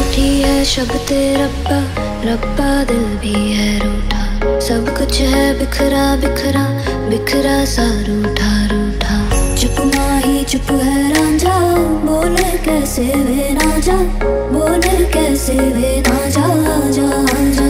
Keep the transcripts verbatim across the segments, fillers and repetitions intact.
रूठी है शब्द रब्बा, रब्बा दिल भी है रूठा। सब कुछ है बिखरा बिखरा, बिखरा सा रूठा रूठा। चुप माही चुप है रांझा, बोले कैसे वे ना जा, बोले कैसे वे ना जा जा जा।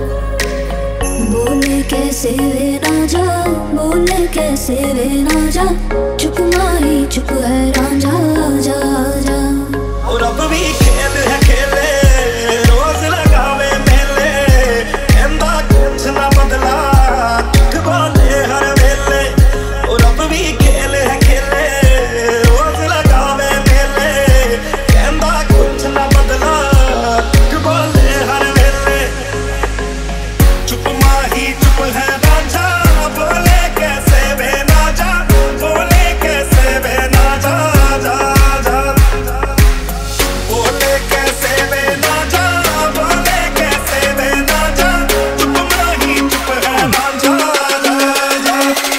बोले कैसे वे ना जा, बोले कैसे वे ना जा। चुप माही चुप है रांझा जा जा। और अब भी खेल है खेले, रोज लगावे मेले, कहंदा कुछ ना बदला, झूठ बोले हर वेले। और अब भी खेल है खेले, रोज लगावे मेले, कहंदा कुछ ना बदला, झूठ बोले हर वेले। चुप माही चुप है रांझा, बोले कैसे वे ना जा, बोले कैसे वे ना जा जा जा। बोले कैसे वे ना जा, बोले कैसे वे ना जा। चुप माही चुप है रांझा जा जा।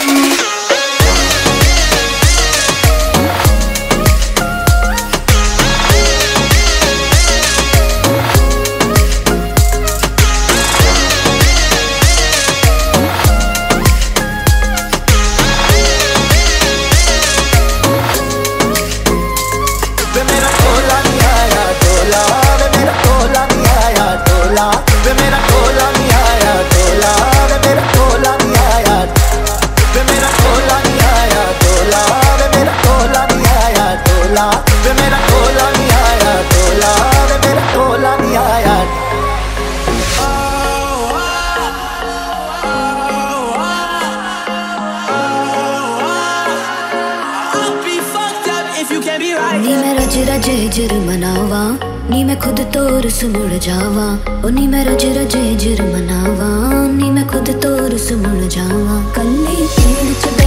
वे मेरा टोला नहीं आया टोला, वे मेरा टोला नहीं आया टोला, वे मेरा टोला नहीं आया टोला, वे मेरा टोला नहीं आया, वे मेरा टोला नहीं आया टोला, वे मेरा टोला नहीं आया टोला, वे मेरा टोला नहीं आया टोला, वे मेरा टोला नहीं आया। नी मैं रज रजे जिर मनावा, नी मैं खुद तो रुस मुड़ जावा। ओ नी मैं रज रजे जिर मनावा, नी मैं खुद तो रुस मुड़ जावा। कल्ली भीड़ च